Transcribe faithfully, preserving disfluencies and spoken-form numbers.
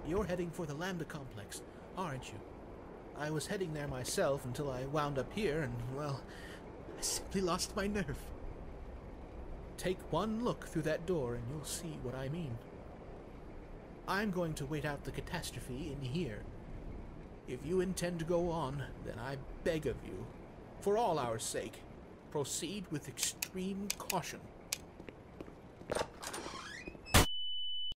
You're heading for the Lambda Complex, aren't you? I was heading there myself until I wound up here and, well, I simply lost my nerve. Take one look through that door and you'll see what I mean. I'm going to wait out the catastrophe in here. If you intend to go on, then I beg of you, for all our sake, proceed with extreme caution.